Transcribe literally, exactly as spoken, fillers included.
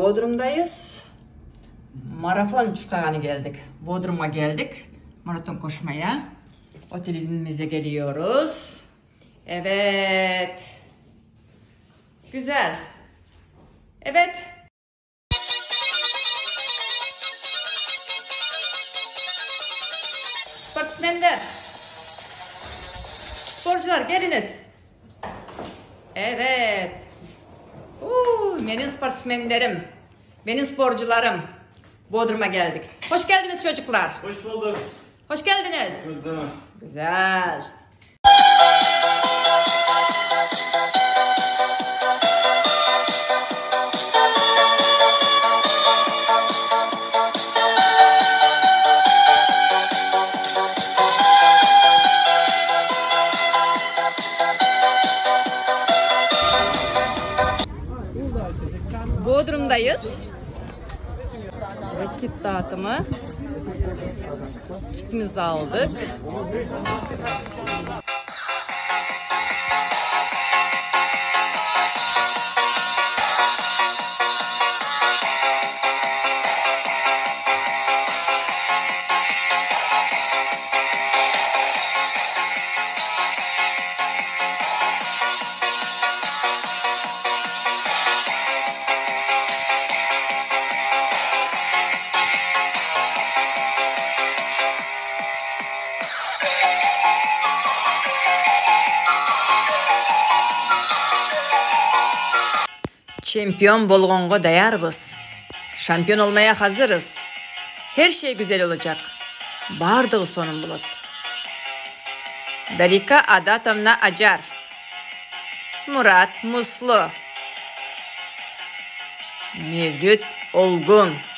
Bodrum'dayız. Maraton çıkağına geldik. Bodrum'a geldik. Maraton koşmaya. Otelimize geliyoruz. Evet. Güzel. Evet. Sportmenler. Sporcular geliniz. Evet. Uuu, benim sportmenlerim. Benim sporcularım. Bodrum'a geldik. Hoş geldiniz çocuklar. Hoş bulduk. Hoş geldiniz. Bulduk. Güzel. Bodrum'dayız. Evet, kit dağıtımı. Kitimizi aldık. Şampiyon bolğonğa dayarbız. Şampiyon olmaya hazırız. Her şey güzel olacak. Bardığı sonun bulut. Dalika Adatovna Acar. Murat Muslu. Mevlüt Olgun.